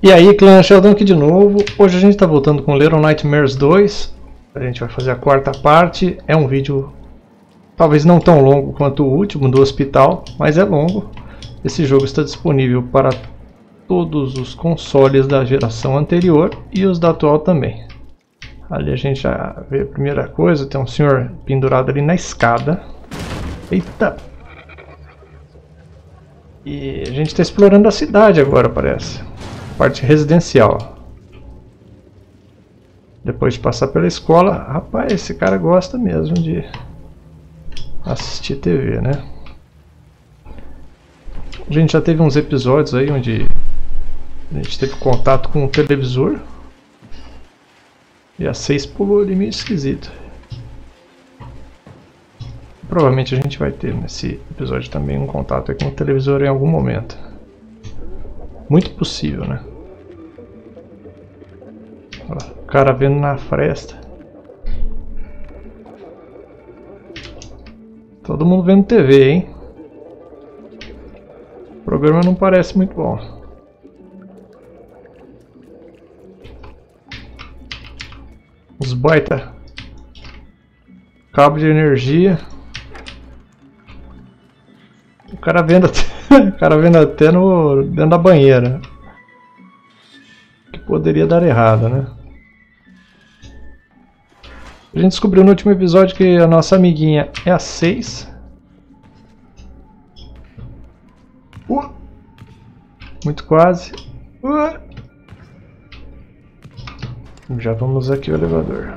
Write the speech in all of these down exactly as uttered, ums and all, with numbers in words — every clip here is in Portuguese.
E aí, clã, Sheldon aqui de novo. Hoje a gente está voltando com Little Nightmares dois. A gente vai fazer a quarta parte. É um vídeo talvez não tão longo quanto o último do hospital, mas é longo. Esse jogo está disponível para todos os consoles da geração anterior e os da atual também. Ali a gente já vê a primeira coisa, tem um senhor pendurado ali na escada. Eita! E a gente está explorando a cidade agora, parece. Parte residencial. Depois de passar pela escola, rapaz, esse cara gosta mesmo de assistir T V, né? A gente já teve uns episódios aí onde a gente teve contato com o televisor. E a seis pulou ali meio esquisito. Provavelmente a gente vai ter nesse episódio também um contato aí com o televisor em algum momento. Muito possível, né? Olha lá, o cara vendo na fresta. Todo mundo vendo T V, hein? O programa não parece muito bom. Os baita cabo de energia. O cara vendo até, o cara vendo até no, dentro da banheira. Que poderia dar errado, né? A gente descobriu no último episódio que a nossa amiguinha é a seis. Uh, muito quase. Uh. Já vamos aqui o elevador.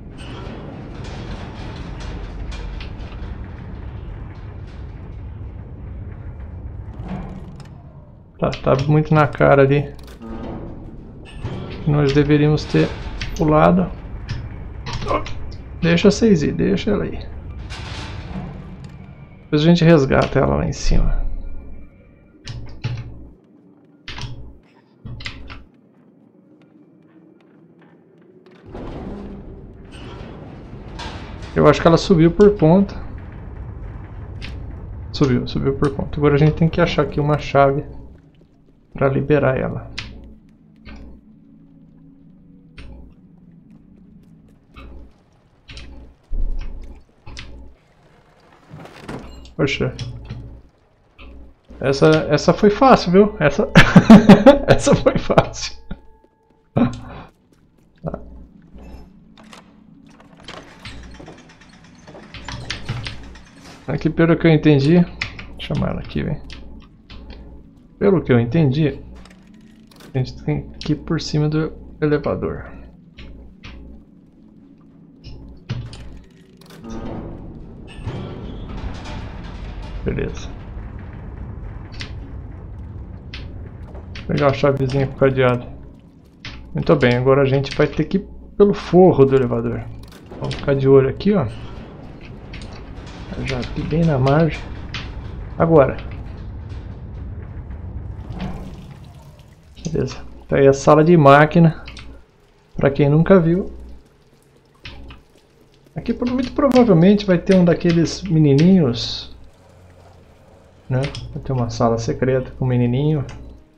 Tá, tá muito na cara ali. Nós deveríamos ter pulado. Deixa a seis ir, deixa ela aí. Depois a gente resgata ela lá em cima. Eu acho que ela subiu por ponta. Subiu, subiu por ponta. Agora a gente tem que achar aqui uma chave para liberar ela. Poxa. Essa, essa foi fácil, viu? Essa, essa foi fácil. Aqui, pelo que eu entendi, vou chamar ela aqui, velho. Pelo que eu entendi, a gente tem que ir por cima do elevador. Beleza. Vou pegar a chavezinha com o cadeado. Muito bem, agora a gente vai ter que ir pelo forro do elevador. Vamos ficar de olho aqui, ó. Já aqui bem na margem. Agora. Beleza. Tá aí a sala de máquina. Pra quem nunca viu. Aqui muito provavelmente vai ter um daqueles menininhos. Né? Vai ter uma sala secreta com um menininho.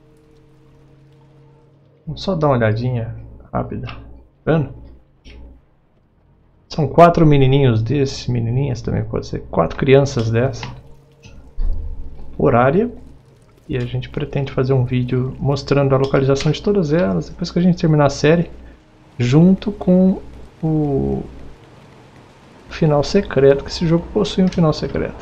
Vamos só dar uma olhadinha rápida. Tá vendo? São quatro menininhos desses, menininhas também pode ser, quatro crianças dessas por área. E a gente pretende fazer um vídeo mostrando a localização de todas elas depois que a gente terminar a série, junto com o final secreto, que esse jogo possui um final secreto.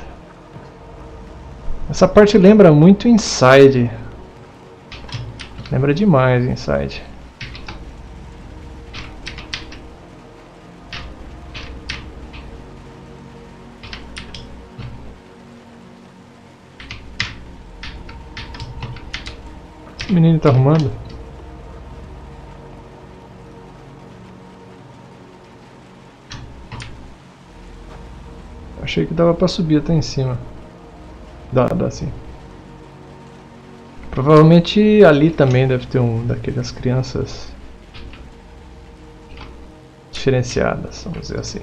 Essa parte lembra muito Inside. Lembra demais Inside. O menino tá arrumando. Achei que dava pra subir até em cima. Dá, dá sim. Provavelmente ali também deve ter um daquelas crianças diferenciadas, vamos dizer assim.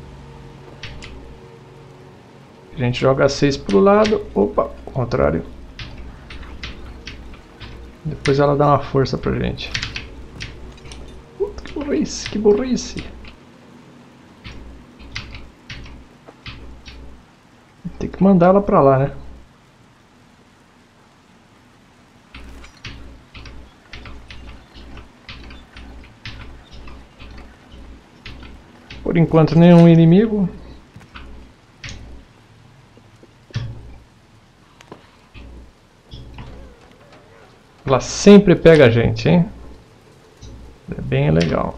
A gente joga seis pro lado. Opa, ao contrário. Depois ela dá uma força pra gente. Puta, que burrice, que burrice. Tem que mandar ela pra lá, né? Por enquanto nenhum inimigo. Ela sempre pega a gente, hein? É bem legal.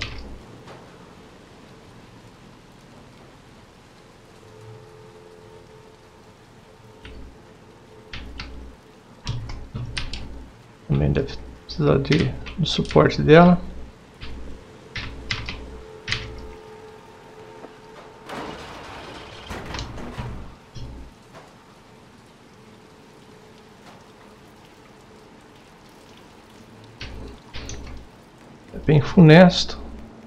Também deve precisar de, do suporte dela. É bem funesto.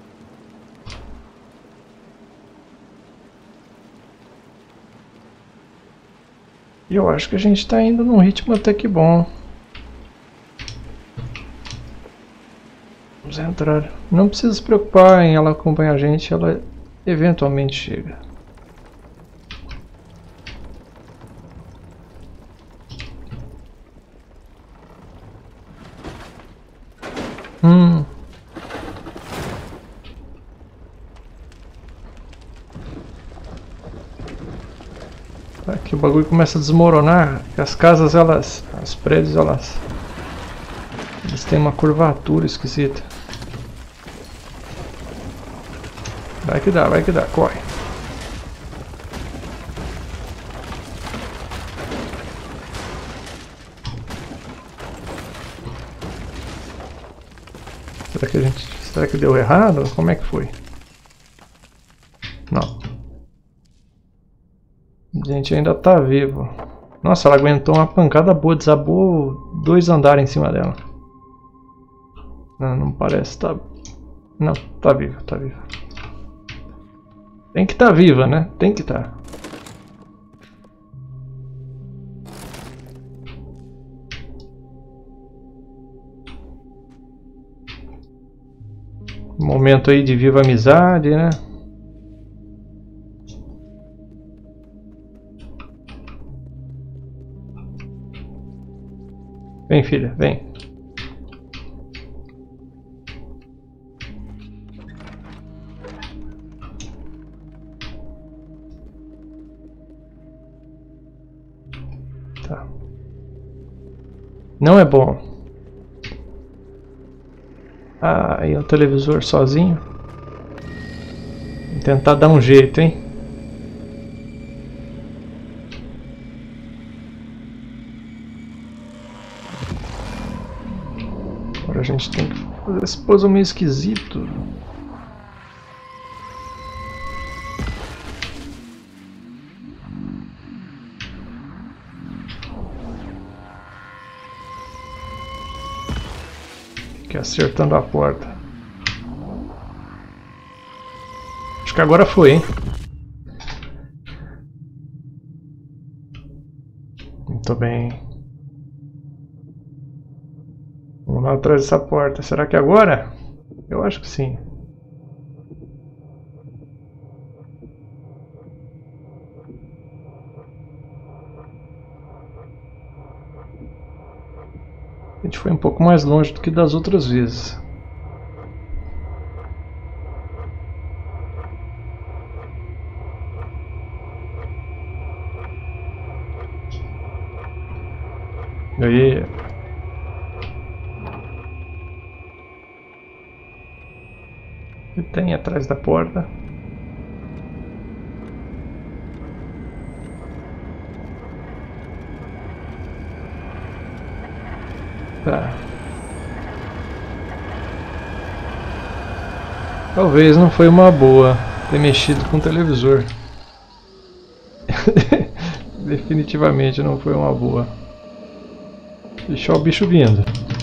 E eu acho que a gente está indo num ritmo até que bom. Vamos entrar. Não precisa se preocupar em ela acompanhar a gente, ela eventualmente chega. Hum. Aqui o bagulho começa a desmoronar. As casas, elas, as prédios, elas, eles têm uma curvatura esquisita. Vai que dá, vai que dá, corre. Será que a gente, será que deu errado? Como é que foi? Não. A gente ainda tá vivo. Nossa, ela aguentou uma pancada boa, desabou dois andares em cima dela. Não, não parece, tá... Não, tá viva, tá viva. Tem que tá viva, né? Tem que tá. Momento aí de viva amizade, né? Vem, filha, vem. Tá. Não é bom. Ah, e o televisor sozinho. Vou tentar dar um jeito, hein? Agora a gente tem que fazer esse puzzle meio esquisito. Fica acertando a porta. Acho que agora foi, hein? Muito bem. Vamos lá atrás dessa porta. Será que é agora? Eu acho que sim. A gente foi um pouco mais longe do que das outras vezes. E aí? O que tem atrás da porta? Tá. Talvez não foi uma boa ter mexido com o televisor. Definitivamente não foi uma boa. Deixar o bicho vindo.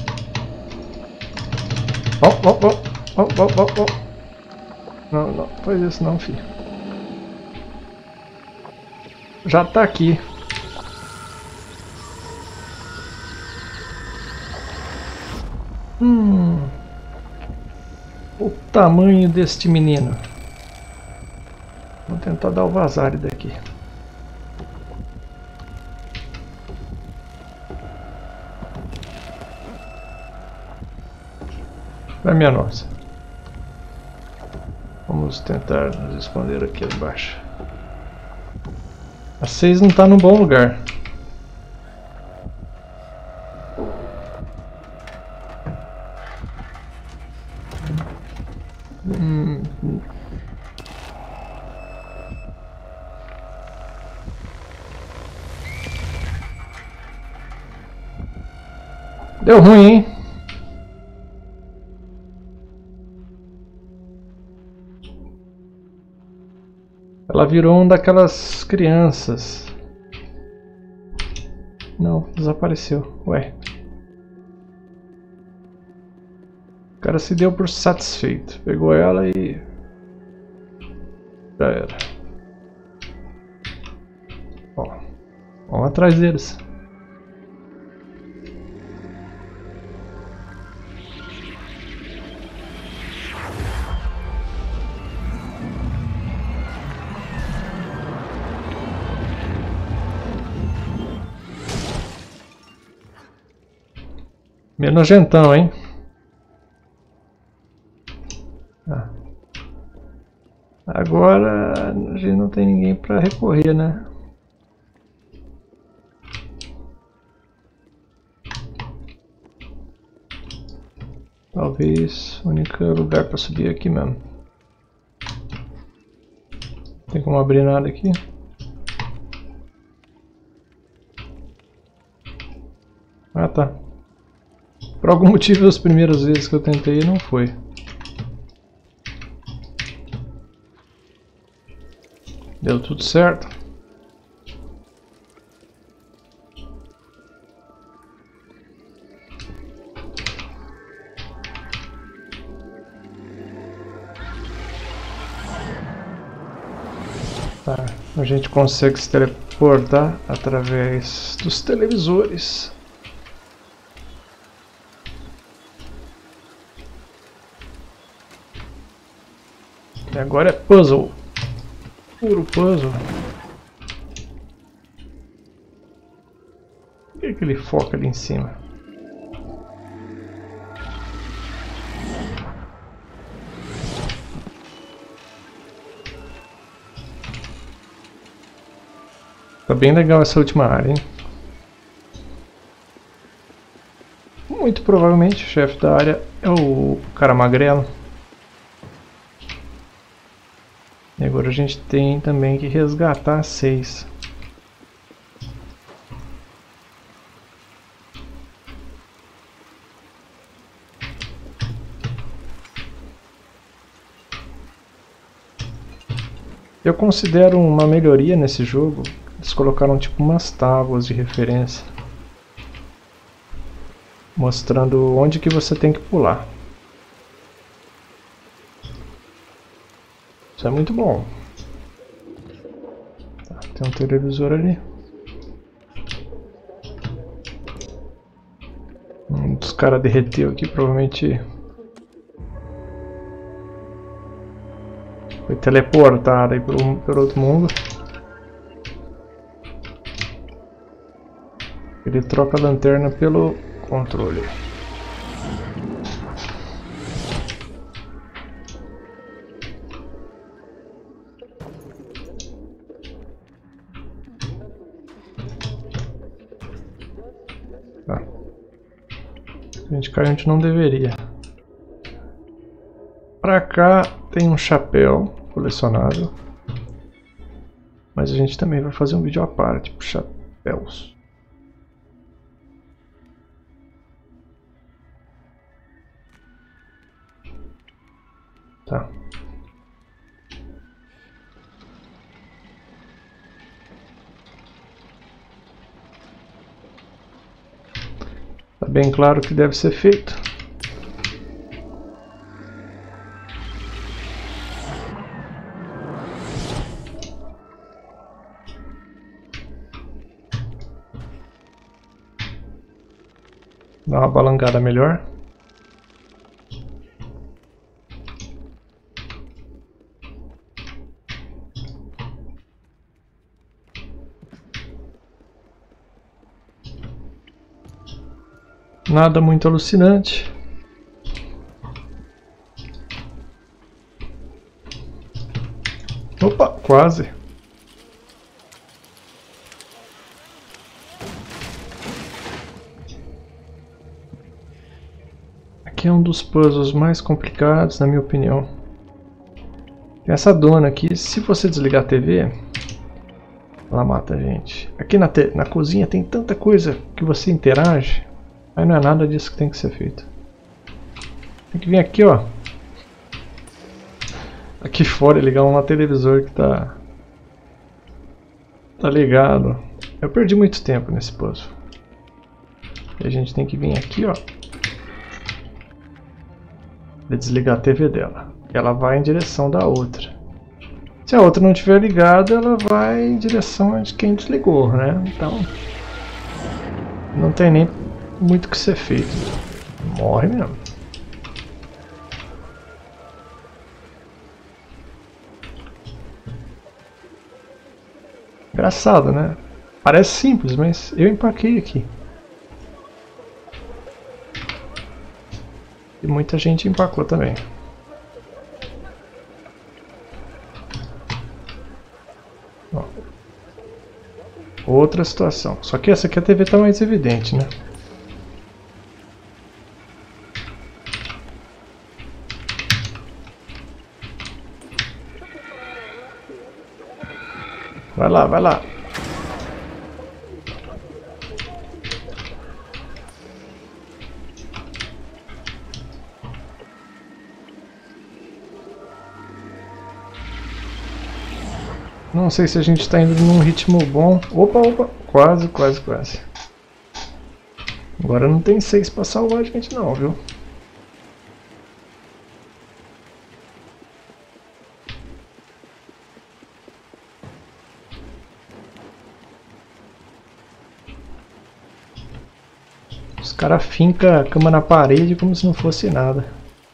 Ó, ó, ó, ó, ó, ó, ó. Não, não, faz isso não, filho. Já tá aqui. Hum, o tamanho deste menino. Vou tentar dar o vazare daqui. Vai, minha nossa. Vamos tentar nos esconder aqui embaixo. A seis não está no bom lugar. Hum. Deu ruim, hein? Ela virou uma daquelas crianças. Não, desapareceu. Ué. O cara se deu por satisfeito. Pegou ela e... já era. Ó, vamos atrás deles. Meio nojentão, hein? Ah. Agora a gente não tem ninguém para recorrer, né? Talvez o único lugar para subir é aqui mesmo. Tem como abrir nada aqui? Ah, tá. Por algum motivo, as primeiras vezes que eu tentei não foi. Deu tudo certo. Tá, a gente consegue se teleportar através dos televisores. E agora é puzzle. Puro puzzle. Por que que ele foca ali em cima? Tá bem legal essa última área, hein? Muito provavelmente o chefe da área é o cara magrelo. E agora a gente tem também que resgatar seis. Eu considero uma melhoria nesse jogo. Eles colocaram tipo umas tábuas de referência, mostrando onde que você tem que pular. Isso é muito bom. Tá, tem um televisor ali. Um dos caras derreteu aqui, provavelmente foi teleportado aí para por outro mundo. Ele troca a lanterna pelo controle. Tá. A gente cai onde não deveria. Pra cá tem um chapéu colecionável. Mas a gente também vai fazer um vídeo à parte para chapéus. Tá. Tá bem claro o que deve ser feito. Dá uma balangada melhor. Nada muito alucinante. Opa, quase. Aqui é um dos puzzles mais complicados, na minha opinião. Essa dona aqui, se você desligar a T V, ela mata a gente. Aqui na, te na cozinha tem tanta coisa que você interage, aí não é nada disso que tem que ser feito. Tem que vir aqui, ó. Aqui fora e ligar um televisor que tá... Tá ligado. Eu perdi muito tempo nesse puzzle. E a gente tem que vir aqui, ó. E desligar a T V dela. Ela vai em direção da outra. Se a outra não estiver ligada, ela vai em direção de quem desligou, né? Então... Não tem nem muito o que ser feito. Morre mesmo. Engraçado, né? Parece simples, mas eu empaquei aqui. E muita gente empacou também. Ó. Outra situação. Só que essa aqui a T V está mais evidente, né? Vai lá, vai lá. Não sei se a gente está indo num ritmo bom. Opa, opa. Quase, quase, quase. Agora não tem seis para salvar a gente não, viu? Os caras fincam a cama na parede como se não fosse nada.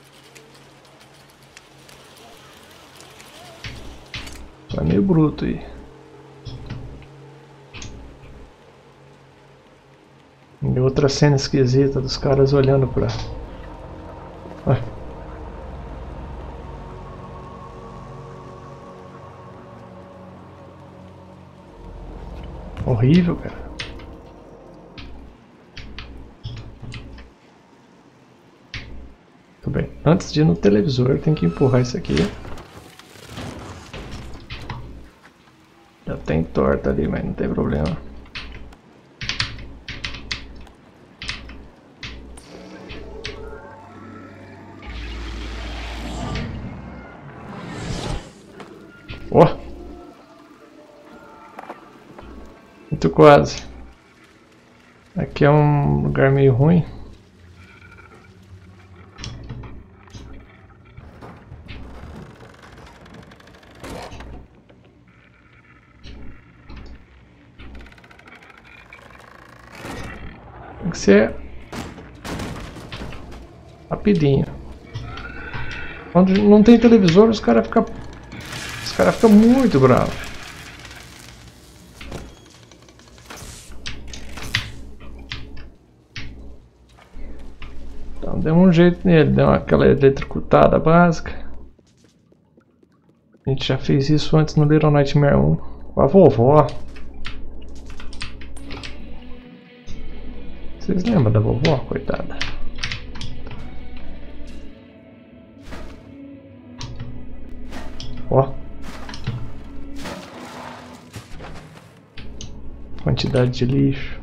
Tá meio bruto aí. E outra cena esquisita dos caras olhando pra... Ah. Horrível, cara. Tudo bem. Antes de ir no televisor, tem que empurrar isso aqui. Já tem torta ali, mas não tem problema. Ó! Oh! Muito quase. Aqui é um lugar meio ruim. Tem que ser rapidinho. Quando não tem televisor, os caras ficam os caras ficam muito bravos. Então deu um jeito nele, deu aquela eletrocutada básica. A gente já fez isso antes no Little Nightmare um com a vovó. Vocês lembram da vovó, coitada? Ó. Quantidade de lixo.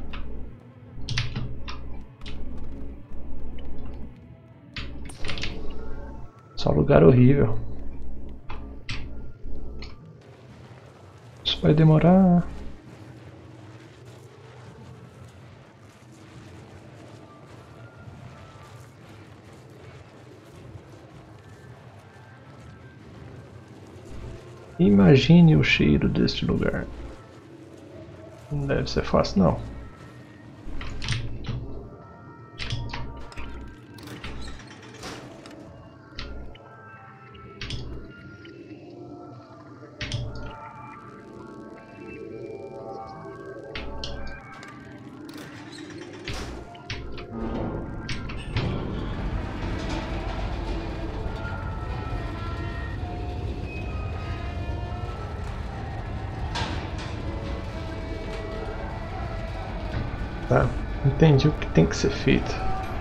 Só lugar horrível. Isso vai demorar. Imagine o cheiro deste lugar. Não deve ser fácil, não. Tá, entendi o que tem que ser feito.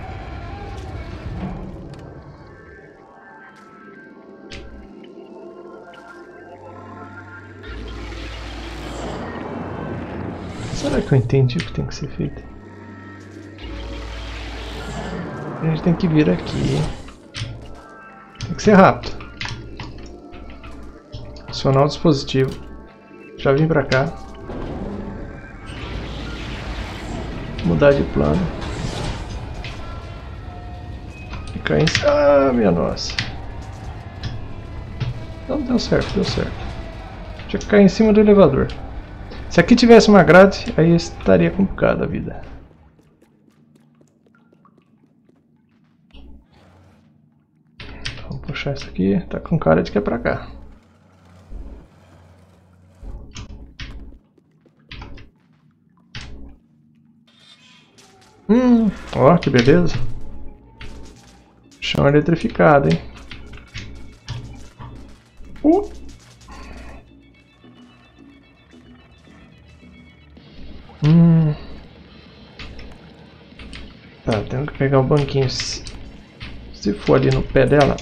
Será que eu entendi o que tem que ser feito? A gente tem que vir aqui. Tem que ser rápido. Acionar o dispositivo. Já vim pra cá. Mudar de plano. E cair em cima. Ah, minha nossa. Não, deu certo, deu certo. Tinha que cair em cima do elevador. Se aqui tivesse uma grade, aí estaria complicada a vida. Vamos puxar isso aqui. Tá com cara de que é pra cá. Hum, ó, que beleza. Chão eletrificado, hein? Uh. Hum. Tá, tenho que pegar o banquinho. Se, se for ali no pé dela.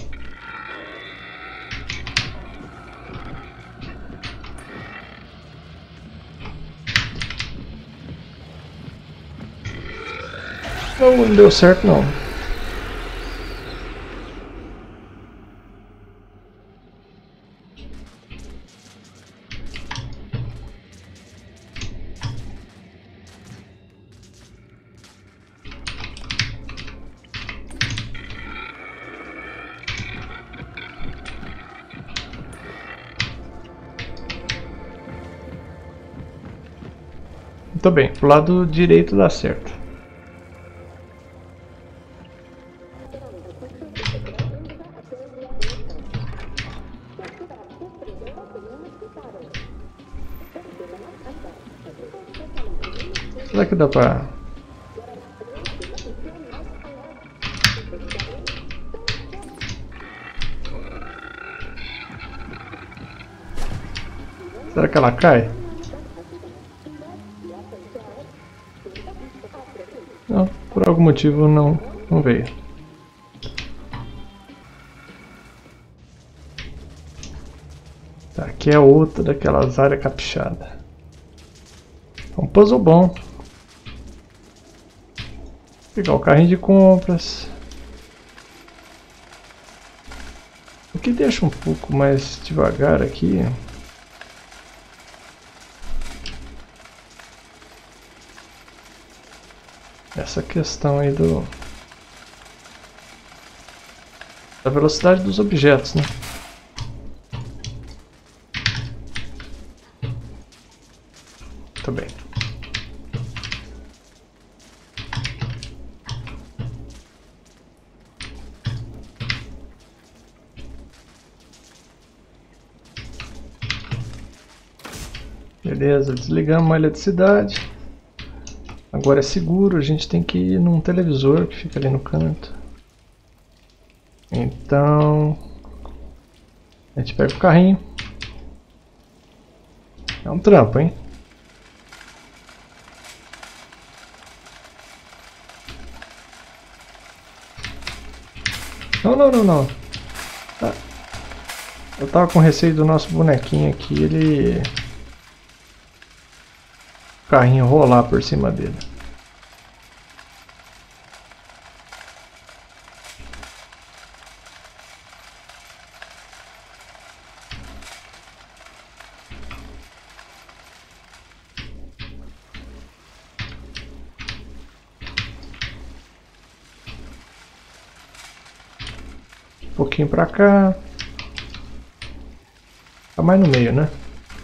Não, não deu certo não. Muito bem, pro lado direito dá certo. Será que dá pra... Será que ela cai? Não, por algum motivo não, não veio. Tá, aqui é outra daquelas áreas caprichadas. É um puzzle bom. Vou pegar o carrinho de compras. O que deixa um pouco mais devagar aqui. Essa questão aí do... da velocidade dos objetos, né? Muito bem. Beleza, desligamos a eletricidade. Agora é seguro, a gente tem que ir num televisor que fica ali no canto. Então... a gente pega o carrinho. É um trampo, hein? Não, não, não, não. Ah, eu tava com receio do nosso bonequinho aqui, ele... o carrinho rolar por cima dele. Um pouquinho pra cá. Tá mais no meio, né?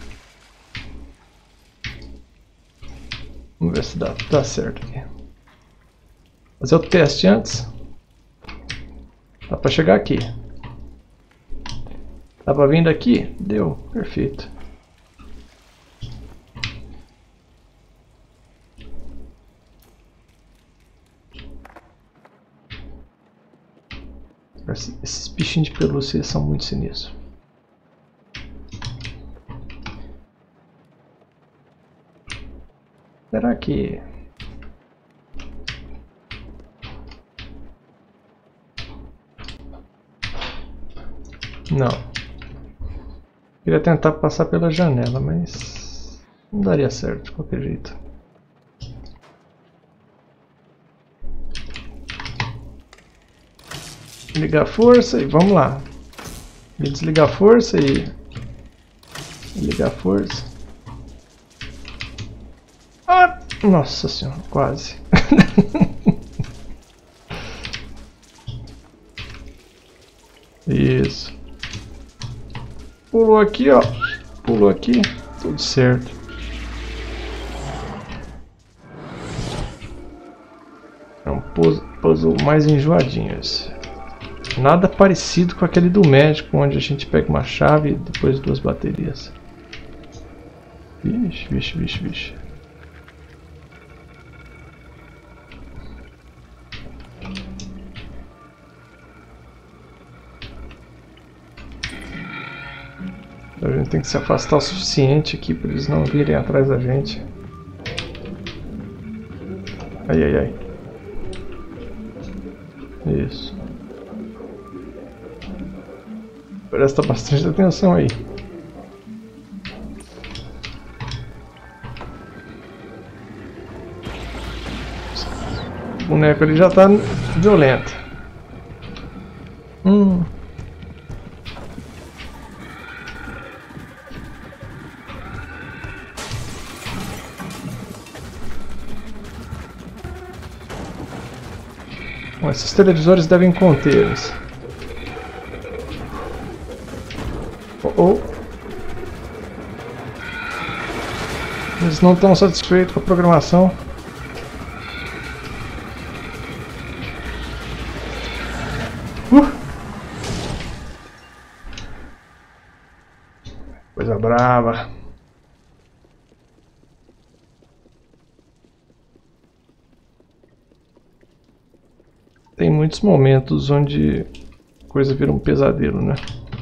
Vamos ver se dá, dá certo aqui. Fazer o teste antes. Dá pra chegar aqui. Dá pra vir daqui? Deu, perfeito. Esses bichinhos de pelúcia são muito sinistros. Será que... Não. Queria tentar passar pela janela, mas não daria certo de qualquer jeito. Ligar a força e vamos lá. E desligar a força e ligar a força. Ah, nossa senhora, quase. Isso. Pulou aqui, ó. Pulou aqui, tudo certo. É um puzzle mais enjoadinho esse. Nada parecido com aquele do médico, onde a gente pega uma chave e depois duas baterias. Vixe, vixe, vixe, vixe. A gente tem que se afastar o suficiente aqui para eles não virem atrás da gente. Ai, ai, ai. Isso. Presta bastante atenção aí. O boneco ali já está violento. Hum. Bom, esses televisores devem contê-los. Oh, oh. Eles não estão satisfeitos com a programação. Uh. Coisa brava. Tem muitos momentos onde a coisa vira um pesadelo, né?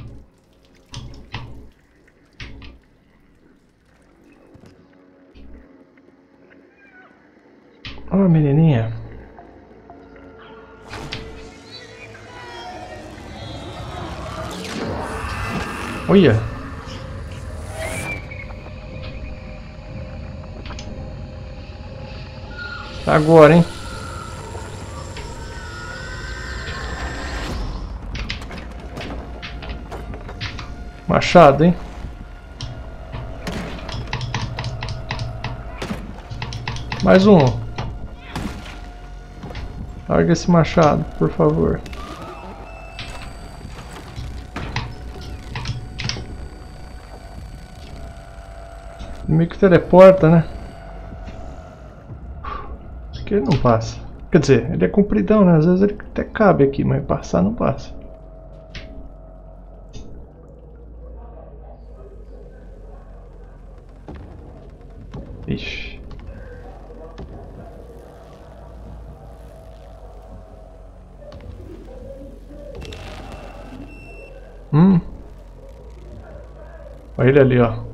Ó, oh, menininha. Olha. Agora, hein? Machado, hein? Mais um. Larga esse machado, por favor. Meio que teleporta, né? Aqui ele não passa. Quer dizer, ele é compridão, né? Às vezes ele até cabe aqui, mas passar não passa. Ixi. Hum. Olha ele ali, ó.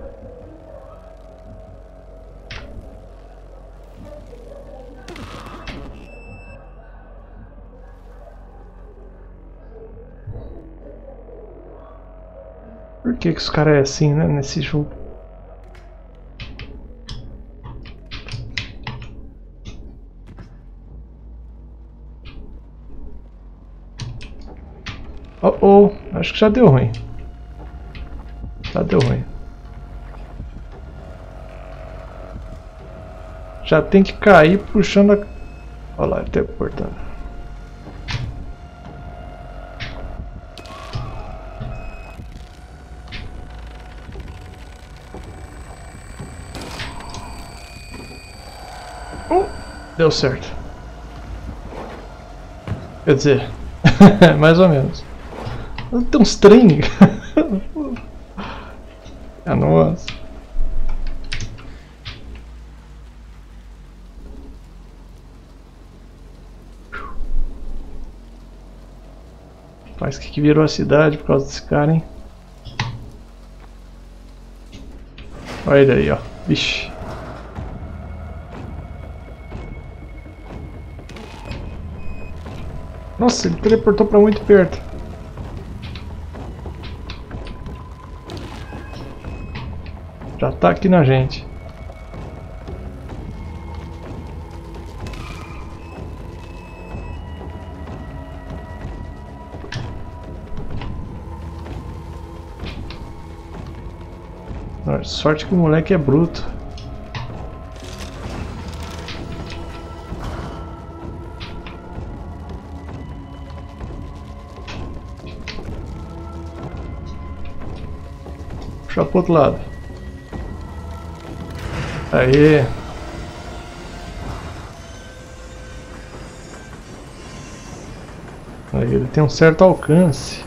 Por que que os caras é assim, né, nesse jogo? Oh, oh, acho que já deu ruim. Já deu ruim. Já tem que cair puxando a... Olha lá, ele tá portando. Uh, deu certo. Quer dizer, mais ou menos. Tem uns trem. Ah, nossa. Parece que virou a cidade por causa desse cara, hein? Olha ele aí, ó. Vixe. Nossa, ele teleportou pra muito perto. Já tá aqui na gente. Sorte que o moleque é bruto. Puxa pro outro lado. Aí. Aí ele tem um certo alcance.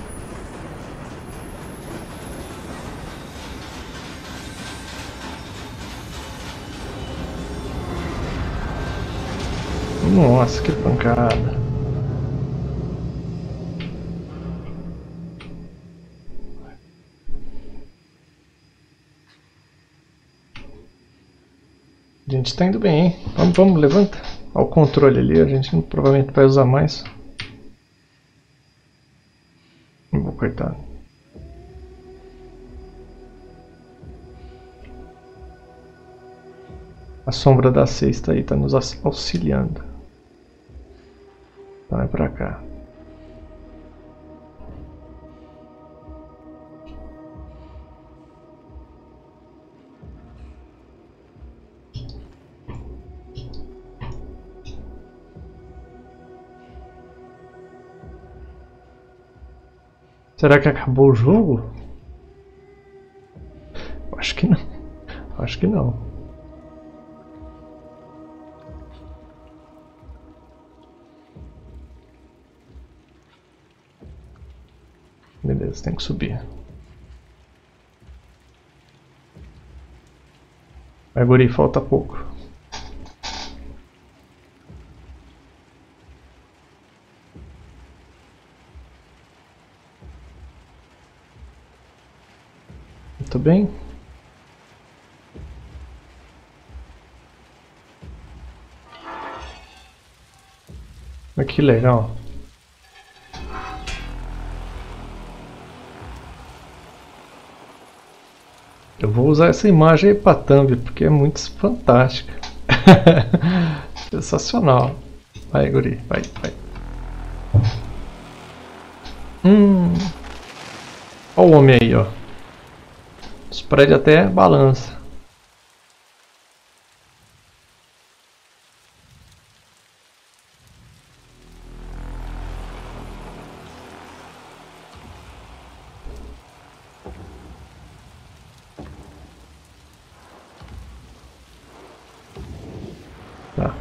Nossa, que pancada. A gente tá indo bem, hein? Vamos, vamos, levanta. Olha o controle ali, a gente não, provavelmente vai usar mais. Não vou cortar. A sombra da sexta aí tá nos auxiliando. Vai pra cá. Será que acabou o jogo? Acho que não. Acho que não. Beleza, tem que subir. Vai, guri, falta pouco. Muito bem. Olha que legal. Eu vou usar essa imagem aí pra thumb, porque é muito fantástica. Sensacional. Vai, guri, vai, vai. Hum. Olha o homem aí, ó. Os prédios até balança. Tá.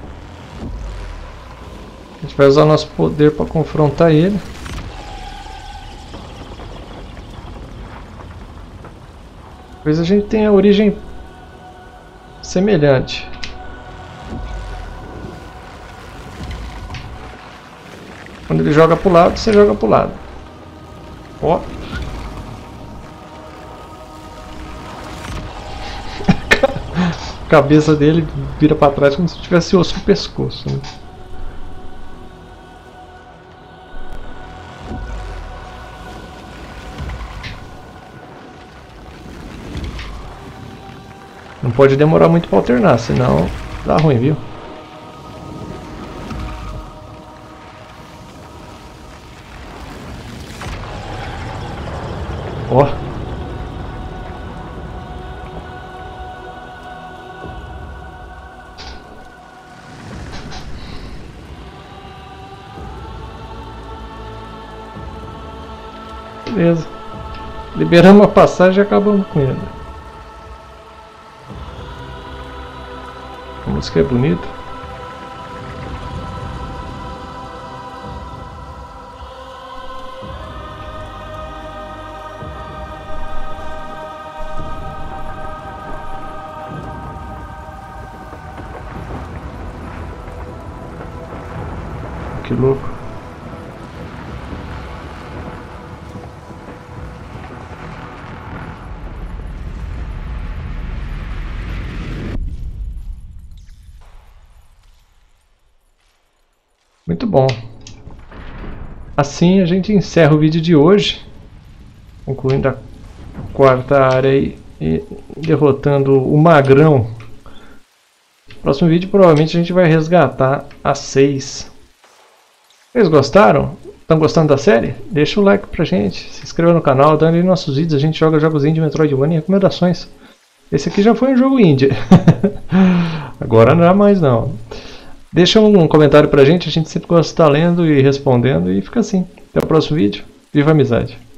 A gente vai usar nosso poder para confrontar ele. Talvez a gente tenha origem semelhante. Quando ele joga pro lado, você joga pro lado. Ó. A cabeça dele vira para trás como se tivesse osso no pescoço, né? Não pode demorar muito para alternar, senão dá ruim, viu? Ó. Beleza. Liberamos a passagem e acabamos com ele. A música é bonita. Que louco. Muito bom. Assim a gente encerra o vídeo de hoje, concluindo a quarta área aí. e derrotando o Magrão. No próximo vídeo provavelmente a gente vai resgatar a seis. Vocês gostaram? Estão gostando da série? Deixa o like pra gente, se inscreva no canal, dando aí nossos vídeos, a gente joga jogos indie, Metroidvania e recomendações. Esse aqui já foi um jogo indie. Agora não é mais não. Deixa um comentário pra gente, a gente sempre gosta de estar lendo e respondendo e fica assim. Até o próximo vídeo. Viva a amizade!